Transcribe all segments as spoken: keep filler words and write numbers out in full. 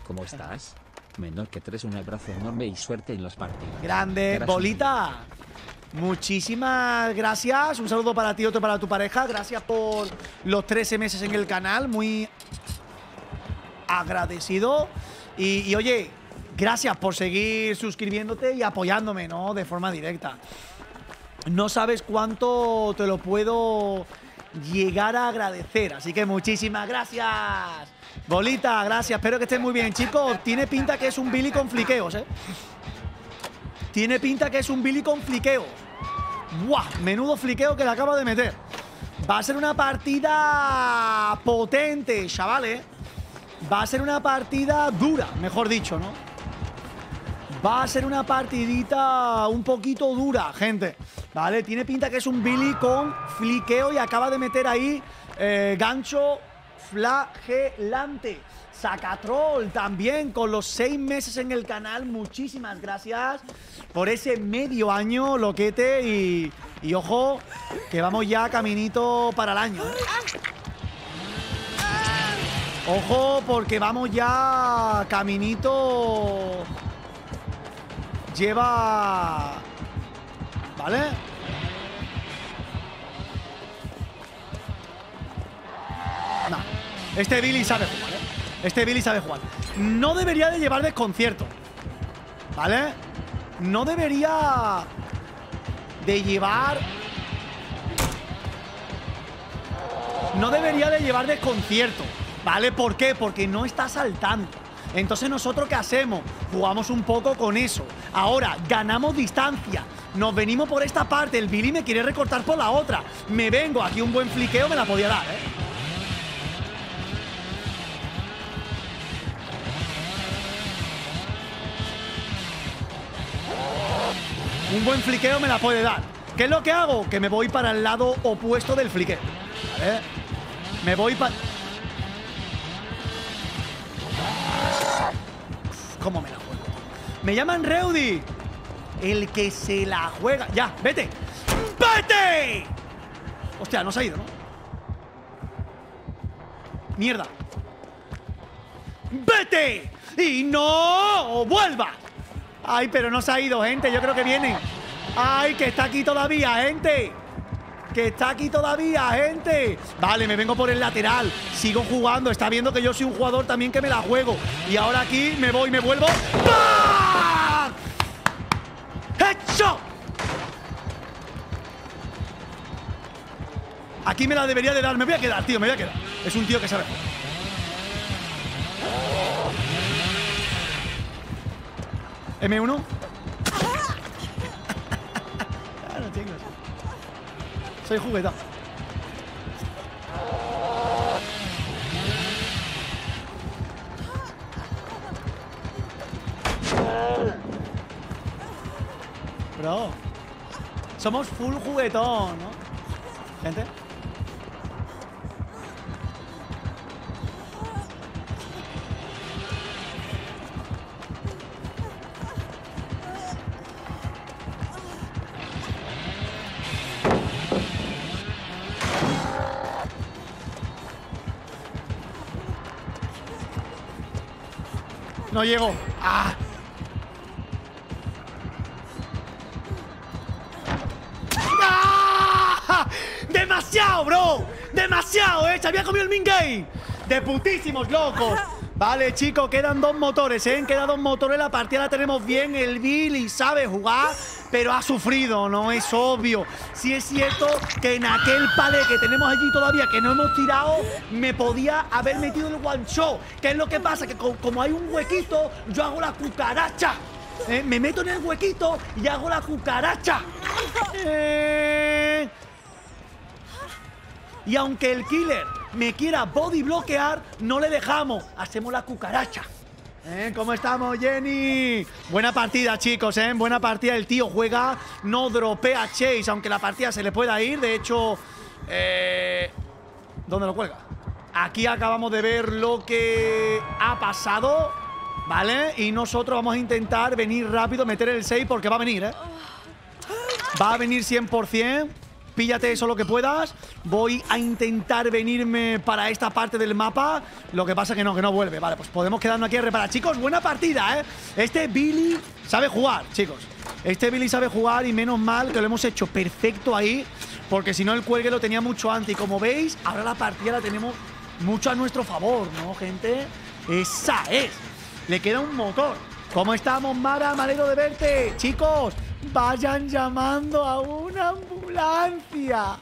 ¿Cómo estás? Menor que tres, un abrazo enorme y suerte en los partidos. Grande, Bolita. Muchísimas gracias. Un saludo para ti, otro para tu pareja. Gracias por los trece meses en el canal. Muy agradecido. Y, y oye, gracias por seguir suscribiéndote y apoyándome, ¿no? De forma directa. No sabes cuánto te lo puedo llegar a agradecer. Así que muchísimas gracias. Bolita, gracias. Espero que estés muy bien, chicos. Tiene pinta que es un Billy con fliqueos, ¿eh? Tiene pinta que es un Billy con fliqueos. ¡Buah! Menudo fliqueo que le acaba de meter. Va a ser una partida potente, chavales. Va a ser una partida dura, mejor dicho, ¿no? Va a ser una partidita un poquito dura, gente. Vale, tiene pinta que es un Billy con fliqueo y acaba de meter ahí eh, gancho flagelante. Sacatrol también con los seis meses en el canal. Muchísimas gracias por ese medio año, loquete. Y, y ojo, que vamos ya caminito para el año, ¿eh? Ojo, porque vamos ya caminito. Lleva... ¿Vale? No. Este Billy sabe jugar, ¿eh? Este Billy sabe jugar. No debería de llevar desconcierto, ¿vale? No debería de llevar... No debería de llevar desconcierto, ¿vale? ¿Por qué? Porque no está saltando. Entonces, ¿nosotros qué hacemos? Jugamos un poco con eso. Ahora, ganamos distancia. Nos venimos por esta parte. El Billy me quiere recortar por la otra. Me vengo. Aquí un buen fliqueo me la podía dar, ¿eh? Un buen fliqueo me la puede dar. ¿Qué es lo que hago? Que me voy para el lado opuesto del fliqueo, ¿vale? Me voy para... ¿Cómo me la juego? Me llaman Reudy. El que se la juega. Ya, vete. ¡Vete! Hostia, no se ha ido, ¿no? Mierda. ¡Vete! ¡Y no vuelva! Ay, pero no se ha ido, gente. Yo creo que viene. Ay, que está aquí todavía, gente. Que está aquí todavía, gente. Vale, me vengo por el lateral. Sigo jugando. Está viendo que yo soy un jugador también que me la juego. Y ahora aquí me voy, me vuelvo. ¡Bah! ¡Hecho! Aquí me la debería de dar. Me voy a quedar, tío, me voy a quedar. Es un tío que sabe jugar. eme uno. Claro, chicos. Soy jugueta. Bro. Somos full juguetón, ¿no? Gente. No llego. ¡Ah! ¡Ah! ¡Demasiado, bro! ¡Demasiado, eh! ¡Se había comido el min game! ¡De putísimos locos! Vale, chicos, quedan dos motores, ¿eh? Quedan dos motores, la partida la tenemos bien. El Billy sabe jugar, pero ha sufrido, ¿no? Es obvio. Sí es cierto que en aquel palé que tenemos allí todavía, que no hemos tirado, me podía haber metido el one shot. ¿Qué es lo que pasa? Que como hay un huequito, yo hago la cucaracha. ¿Eh? Me meto en el huequito y hago la cucaracha. Eh... Y aunque el killer me quiera body bloquear, no le dejamos. Hacemos la cucaracha. ¿Eh? ¿Cómo estamos, Jenny? Buena partida, chicos, ¿eh? Buena partida. El tío juega, no dropea Chase, aunque la partida se le pueda ir. De hecho, eh... ¿dónde lo cuelga? Aquí acabamos de ver lo que ha pasado, ¿vale? Y nosotros vamos a intentar venir rápido, meter el seis, porque va a venir, ¿eh? Va a venir cien por cien. píllate eso lo que puedas. Voy a intentar venirme para esta parte del mapa. Lo que pasa que no, que no vuelve. Vale, pues podemos quedarnos aquí a reparar. Chicos, buena partida, ¿eh? Este Billy sabe jugar, chicos. Este Billy sabe jugar y menos mal que lo hemos hecho perfecto ahí, porque si no el cuelgue lo tenía mucho antes. Y como veis, ahora la partida la tenemos mucho a nuestro favor, ¿no, gente? Esa es. Le queda un motor. ¿Cómo estamos, Mara? Me alegro de verte. Chicos, vayan llamando a una ambulancia.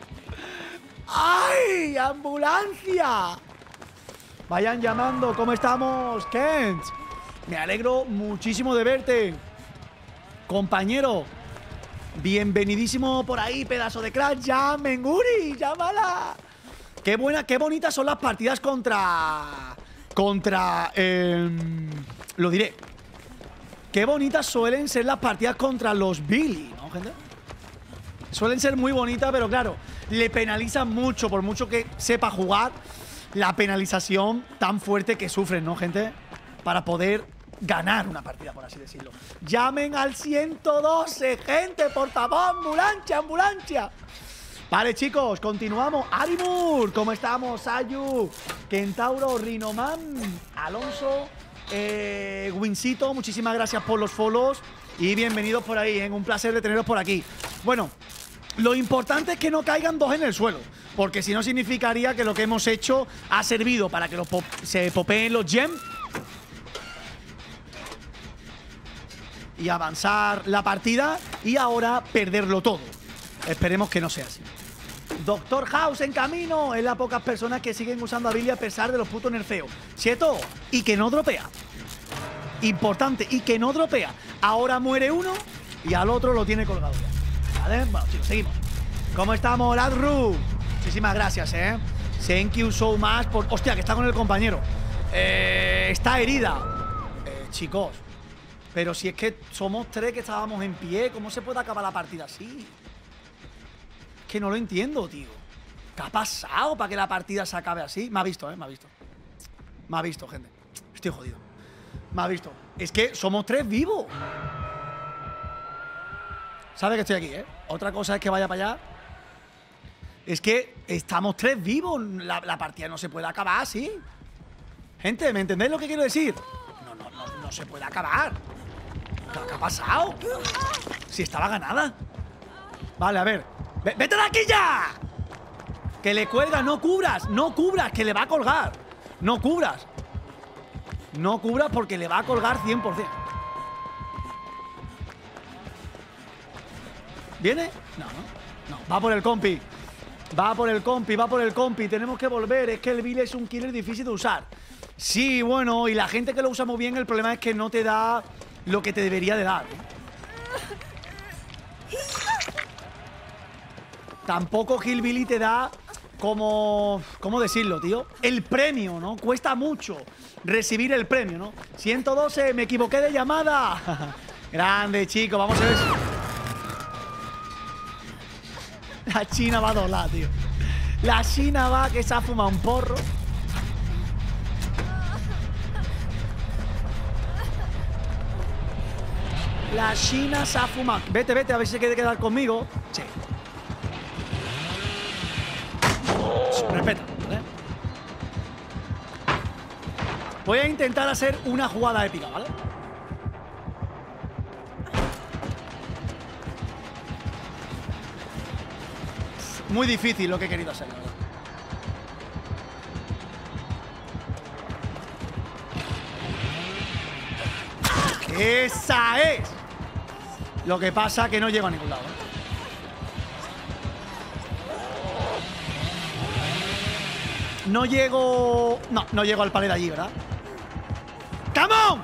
¡Ay! ¡Ambulancia! Vayan llamando. ¿Cómo estamos, Kent? Me alegro muchísimo de verte, compañero. Bienvenidísimo por ahí, pedazo de crack. Llamen, Uri, llámala. Qué buena, qué bonitas son las partidas contra... Contra... Eh, lo diré. Qué bonitas suelen ser las partidas contra los Billy, ¿no, gente? Suelen ser muy bonitas, pero claro, le penalizan mucho, por mucho que sepa jugar. La penalización tan fuerte que sufren, ¿no, gente? Para poder ganar una partida, por así decirlo. Llamen al ciento doce, gente, por favor, ambulancia, ambulancia. Vale, chicos, continuamos. Arimur, ¿cómo estamos? Ayu, Kentauro, Rinoman, Alonso, eh, Wincito, muchísimas gracias por los follows y bienvenidos por ahí, ¿eh? Un placer de teneros por aquí. Bueno, lo importante es que no caigan dos en el suelo, porque si no significaría que lo que hemos hecho ha servido para que los pop se popeen los gems y avanzar la partida y ahora perderlo todo. Esperemos que no sea así. Doctor House en camino. Es las pocas personas que siguen usando a Billy a pesar de los putos nerfeos. ¿Cierto? Y que no dropea. Importante. Y que no dropea. Ahora muere uno y al otro lo tiene colgado ya. ¿Vale? Bueno, chicos, seguimos. ¿Cómo estamos, Ladru? Muchísimas gracias, ¿eh? Thank you so much por... Hostia, que está con el compañero. Eh, está herida. Eh, chicos. Pero si es que somos tres que estábamos en pie, ¿cómo se puede acabar la partida así? Que no lo entiendo, tío. ¿Qué ha pasado para que la partida se acabe así? Me ha visto, ¿eh? Me ha visto. Me ha visto, gente. Estoy jodido. Me ha visto. Es que somos tres vivos. Sabe que estoy aquí, ¿eh? Otra cosa es que vaya para allá. Es que estamos tres vivos. La, la partida no se puede acabar así. Gente, ¿me entendéis lo que quiero decir? No, no, no, no se puede acabar. ¿Qué, qué ha pasado? Si estaba ganada. Vale, a ver. ¡Vete de aquí ya! Que le cuelga, no cubras, no cubras, que le va a colgar. No cubras. No cubras porque le va a colgar cien por cien. ¿Viene? No, no. No, va por el compi. Va por el compi, va por el compi. Tenemos que volver. Es que el Billy es un killer difícil de usar. Sí, bueno, y la gente que lo usa muy bien, el problema es que no te da lo que te debería de dar, ¿eh? Tampoco Hillbilly te da como... ¿Cómo decirlo, tío? El premio, ¿no? Cuesta mucho recibir el premio, ¿no? ciento doce, me equivoqué de llamada. Grande, chico, vamos a ver si... La China va a doblar, tío. La China va que se ha fumado un porro. La China se ha fumado. Vete, vete, a ver si se quiere quedar conmigo. Sí. Respeta, ¿vale? Voy a intentar hacer una jugada épica, ¿vale? Muy difícil lo que he querido hacer, la verdad. ¡Esa es! Lo que pasa que no llego a ningún lado, ¿eh? No llego... No, no llego al pared de allí, ¿verdad? ¡Come on!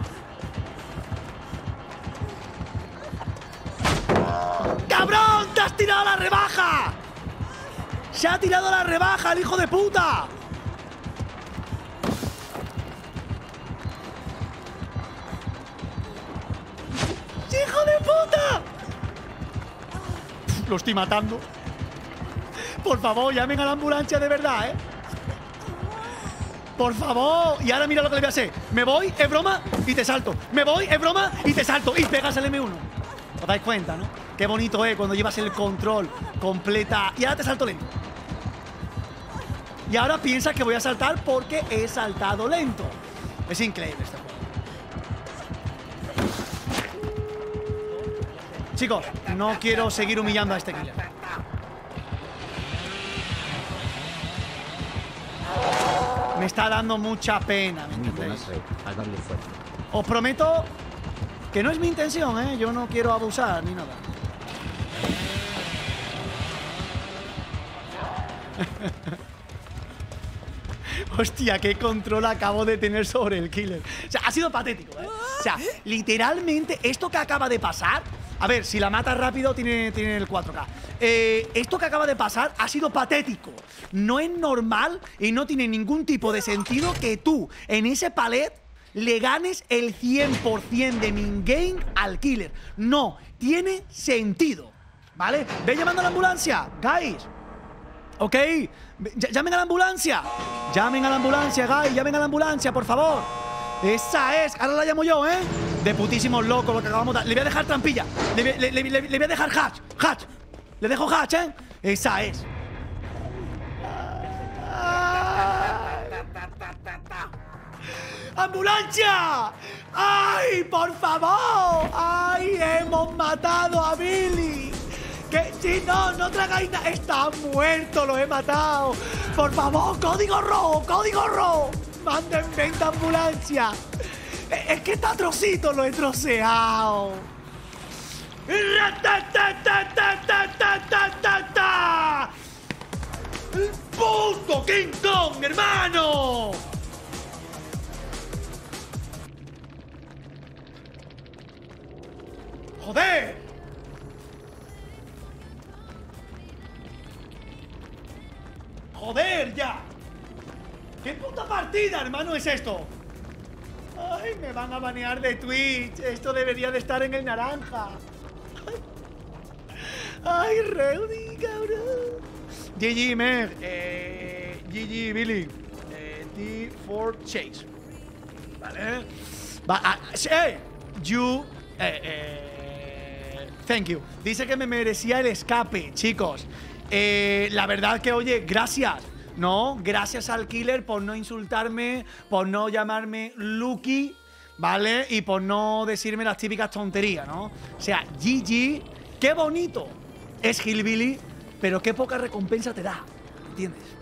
¡Cabrón! ¡Te has tirado la rebaja! ¡Se ha tirado la rebaja el hijo de puta! ¡Hijo de puta! Lo estoy matando. Por favor, llamen a la ambulancia de verdad, ¿eh? Por favor. Y ahora mira lo que le voy a hacer. Me voy, es broma, y te salto. Me voy, es broma, y te salto. Y pegas el eme uno. ¿Os dais cuenta, no? Qué bonito, ¿eh? Cuando llevas el control completa. Y ahora te salto lento. Y ahora piensas que voy a saltar porque he saltado lento. Es increíble este juego. Chicos, no quiero seguir humillando a este killer. Me está dando mucha pena, ¿me entendéis? Os prometo que no es mi intención, ¿eh? Yo no quiero abusar ni nada. Hostia, qué control acabo de tener sobre el killer. O sea, ha sido patético, ¿eh? O sea, literalmente esto que acaba de pasar. A ver, si la mata rápido tiene, tiene el cuatro K. Eh, esto que acaba de pasar ha sido patético. No es normal y no tiene ningún tipo de sentido que tú, en ese palet, le ganes el cien por cien de min-game al killer. No, tiene sentido, ¿vale? Ve llamando a la ambulancia, guys. ¿Ok? Llamen a la ambulancia. Llamen a la ambulancia, guys. Llamen a la ambulancia, por favor. Esa es. Ahora la llamo yo, ¿eh? De putísimos locos lo que acabamos de... Le voy a dejar trampilla. Le, le, le, le, le voy a dejar hatch. Hatch. Le dejo hatch, ¿eh? Esa es. ¡Ambulancia! ¡Ay, por favor! ¡Ay, hemos matado a Billy! Que si no, no tragáis nada. Está muerto, lo he matado. Por favor, código rojo, código rojo. Manden venta ambulancia. Es que está trocito, lo he troceado. ¡Punto King Kong, hermano! ¡Joder! ¡Joder, ya! ¿Qué puta partida, hermano, es esto? Ay, me van a banear de Twitch. Esto debería de estar en el naranja. Ay, Reudy, cabrón. G G, Meg. Eh, G G, Billy. Eh, T cuatro Chase. Vale. Va, ah, hey, you. Eh, eh, thank you. Dice que me merecía el escape, chicos. Eh, la verdad que, oye, gracias. No, gracias al killer por no insultarme, por no llamarme Lucky, ¿vale? Y por no decirme las típicas tonterías, ¿no? O sea, G G, qué bonito es Hillbilly, pero qué poca recompensa te da, ¿entiendes?